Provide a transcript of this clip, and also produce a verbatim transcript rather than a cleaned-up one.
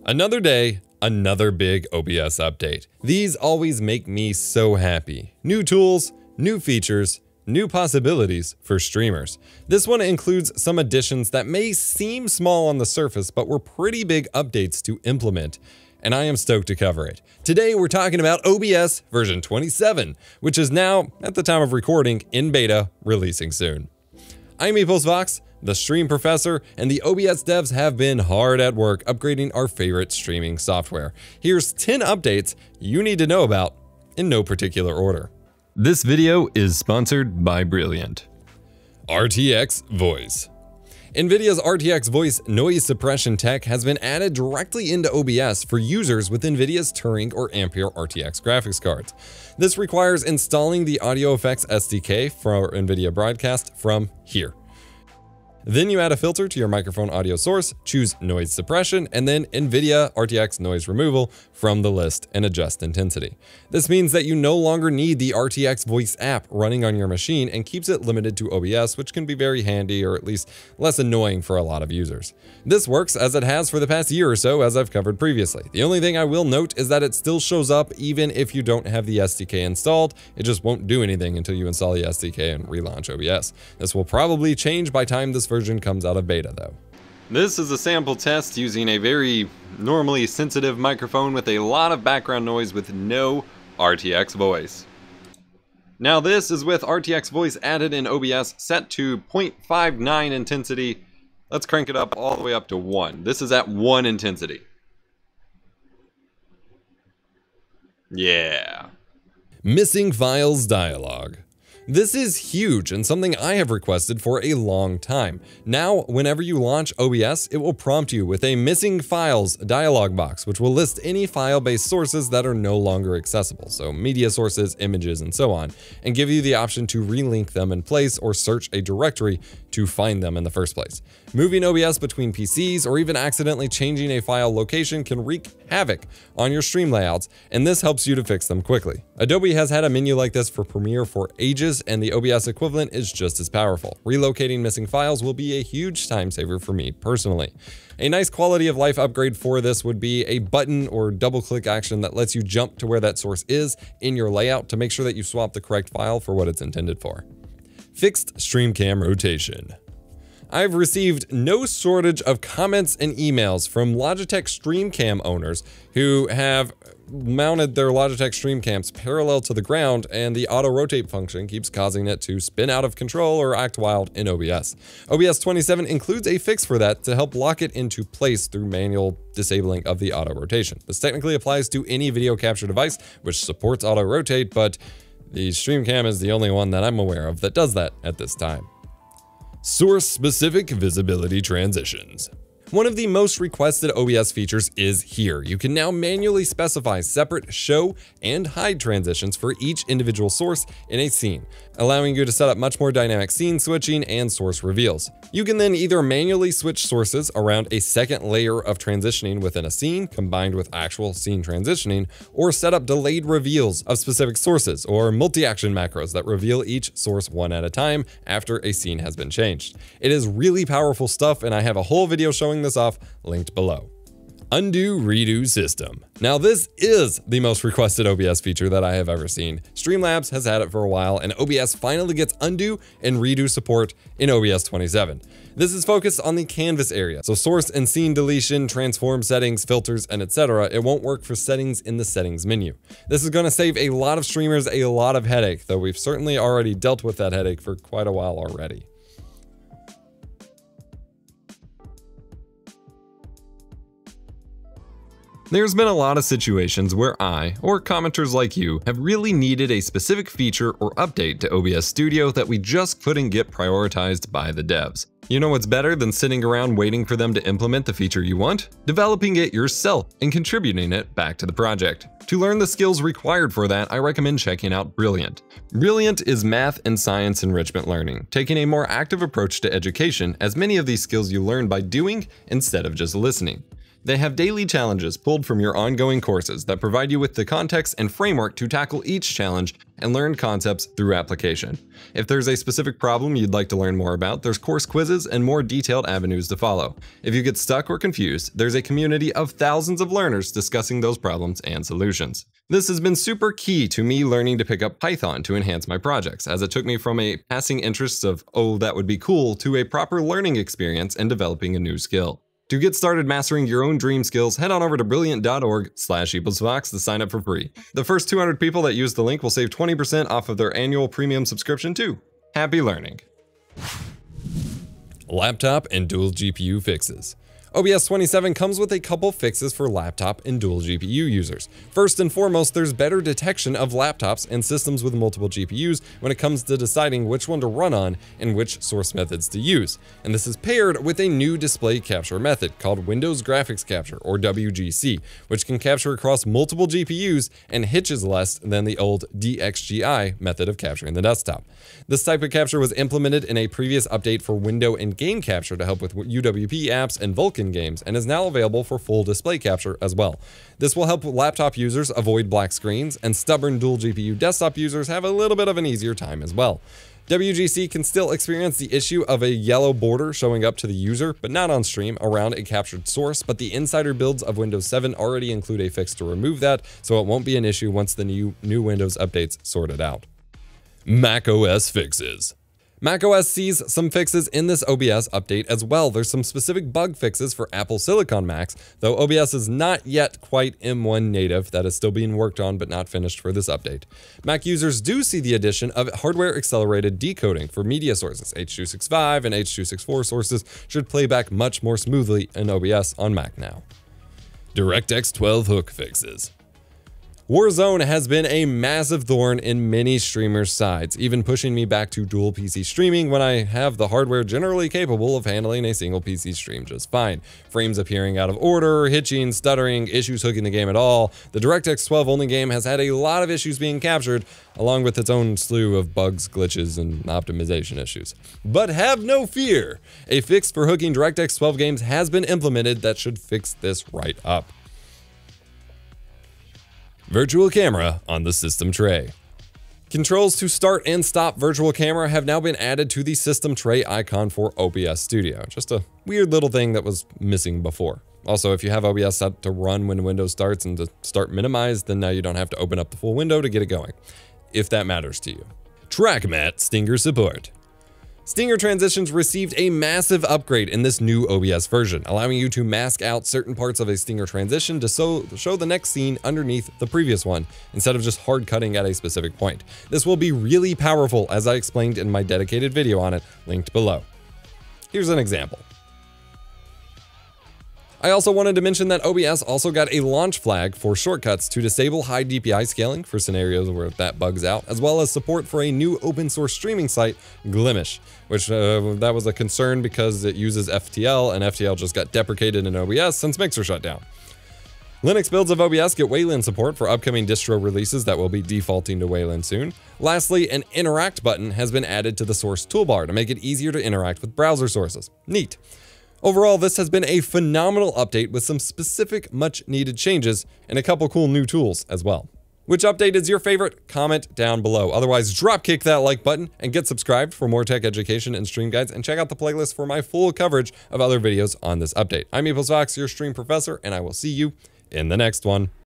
Another day, another big O B S update. These always make me so happy. New tools, new features, new possibilities for streamers. This one includes some additions that may seem small on the surface, but were pretty big updates to implement, and I am stoked to cover it. Today we're talking about O B S version twenty-seven, which is now, at the time of recording, in beta, releasing soon. I'm EposVox, the Stream Professor, and the O B S devs have been hard at work upgrading our favorite streaming software. Here's ten updates you need to know about in no particular order. This video is sponsored by Brilliant. R T X Voice. NVIDIA's R T X Voice noise suppression tech has been added directly into O B S for users with NVIDIA's Turing or Ampere R T X graphics cards. This requires installing the Audio Effects S D K for NVIDIA Broadcast from here. Then you add a filter to your microphone audio source, choose noise suppression, and then NVIDIA R T X noise removal from the list and adjust intensity. This means that you no longer need the R T X Voice app running on your machine and keeps it limited to O B S, which can be very handy or at least less annoying for a lot of users. This works as it has for the past year or so, as I've covered previously. The only thing I will note is that it still shows up even if you don't have the S D K installed. It just won't do anything until you install the S D K and relaunch O B S. This will probably change by time this version comes out of beta though. This is a sample test using a very normally sensitive microphone with a lot of background noise with no R T X voice. Now this is with R T X voice added in O B S set to zero point five nine intensity. Let's crank it up all the way up to one. This is at one intensity. Yeah. Missing files dialog. This is huge and something I have requested for a long time. Now, whenever you launch O B S, it will prompt you with a missing files dialog box, which will list any file-based sources that are no longer accessible, so media sources, images, and so on, and give you the option to relink them in place or search a directory to find them in the first place. Moving O B S between P Cs or even accidentally changing a file location can wreak havoc on your stream layouts, and this helps you to fix them quickly. Adobe has had a menu like this for Premiere for ages, and the O B S equivalent is just as powerful. Relocating missing files will be a huge time saver for me personally. A nice quality of life upgrade for this would be a button or double click action that lets you jump to where that source is in your layout to make sure that you swap the correct file for what it's intended for. Fixed StreamCam rotation. I've received no shortage of comments and emails from Logitech StreamCam owners who have mounted their Logitech StreamCams parallel to the ground, and the auto rotate function keeps causing it to spin out of control or act wild in O B S. O B S twenty-seven includes a fix for that to help lock it into place through manual disabling of the auto rotation. This technically applies to any video capture device which supports auto rotate, but the StreamCam is the only one that I'm aware of that does that at this time. Source-specific visibility transitions. One of the most requested O B S features is here. You can now manually specify separate show and hide transitions for each individual source in a scene, allowing you to set up much more dynamic scene switching and source reveals. You can then either manually switch sources around a second layer of transitioning within a scene combined with actual scene transitioning, or set up delayed reveals of specific sources or multi-action macros that reveal each source one at a time after a scene has been changed. It is really powerful stuff, and I have a whole video showing this off linked below. Undo redo system. Now this is the most requested O B S feature that I have ever seen. Streamlabs has had it for a while, and O B S finally gets undo and redo support in O B S twenty-seven. This is focused on the canvas area, so source and scene deletion, transform settings, filters, and et cetera. It won't work for settings in the settings menu. This is going to save a lot of streamers a lot of headache, though we've certainly already dealt with that headache for quite a while already. There's been a lot of situations where I, or commenters like you, have really needed a specific feature or update to O B S Studio that we just couldn't get prioritized by the devs. You know what's better than sitting around waiting for them to implement the feature you want? Developing it yourself and contributing it back to the project. To learn the skills required for that, I recommend checking out Brilliant. Brilliant is math and science enrichment learning, taking a more active approach to education, as many of these skills you learn by doing instead of just listening. They have daily challenges pulled from your ongoing courses that provide you with the context and framework to tackle each challenge and learn concepts through application. If there's a specific problem you'd like to learn more about, there's course quizzes and more detailed avenues to follow. If you get stuck or confused, there's a community of thousands of learners discussing those problems and solutions. This has been super key to me learning to pick up Python to enhance my projects, as it took me from a passing interest of, oh, that would be cool, to a proper learning experience and developing a new skill. To get started mastering your own dream skills, head on over to brilliant dot org slash EposVox to sign up for free. The first two hundred people that use the link will save twenty percent off of their annual premium subscription too. Happy learning. Laptop and dual G P U fixes. O B S twenty-seven comes with a couple fixes for laptop and dual G P U users. First and foremost, there's better detection of laptops and systems with multiple G P Us when it comes to deciding which one to run on and which source methods to use. And this is paired with a new display capture method called Windows Graphics Capture, or W G C, which can capture across multiple G P Us and hitches less than the old D X G I method of capturing the desktop. This type of capture was implemented in a previous update for window and game capture to help with U W P apps and Vulkan games, and is now available for full display capture as well. This will help laptop users avoid black screens, and stubborn dual G P U desktop users have a little bit of an easier time as well. W G C can still experience the issue of a yellow border showing up to the user, but not on stream, around a captured source, but the insider builds of Windows seven already include a fix to remove that, so it won't be an issue once the new, new Windows updates sort it out. macOS Fixes. macOS sees some fixes in this O B S update as well. There's some specific bug fixes for Apple Silicon Macs, though O B S is not yet quite M one native. That is still being worked on but not finished for this update. Mac users do see the addition of hardware accelerated decoding for media sources. H two sixty-five and H two sixty-four sources should play back much more smoothly in O B S on Mac now. DirectX twelve hook fixes. Warzone has been a massive thorn in many streamers' sides, even pushing me back to dual P C streaming when I have the hardware generally capable of handling a single P C stream just fine. Frames appearing out of order, hitching, stuttering, issues hooking the game at all. The DirectX twelve only game has had a lot of issues being captured, along with its own slew of bugs, glitches, and optimization issues. But have no fear! A fix for hooking DirectX twelve games has been implemented that should fix this right up. Virtual camera on the system tray. Controls to start and stop virtual camera have now been added to the system tray icon for O B S Studio. Just a weird little thing that was missing before. Also, if you have O B S set to run when Windows starts and to start minimized, then now you don't have to open up the full window to get it going, if that matters to you. TrackMat Stinger Support. Stinger transitions received a massive upgrade in this new O B S version, allowing you to mask out certain parts of a Stinger transition to so, show the next scene underneath the previous one, instead of just hard cutting at a specific point. This will be really powerful, as I explained in my dedicated video on it, linked below. Here's an example. I also wanted to mention that O B S also got a launch flag for shortcuts to disable high D P I scaling for scenarios where that bugs out, as well as support for a new open source streaming site, Glimesh, which uh, that was a concern because it uses F T L, and F T L just got deprecated in O B S since Mixer shut down. Linux builds of O B S get Wayland support for upcoming distro releases that will be defaulting to Wayland soon. Lastly, an interact button has been added to the source toolbar to make it easier to interact with browser sources. Neat. Overall, this has been a phenomenal update with some specific much needed changes and a couple cool new tools as well. Which update is your favorite? Comment down below. Otherwise, dropkick that like button and get subscribed for more tech education and stream guides, and check out the playlist for my full coverage of other videos on this update. I'm EposVox, your stream professor, and I will see you in the next one.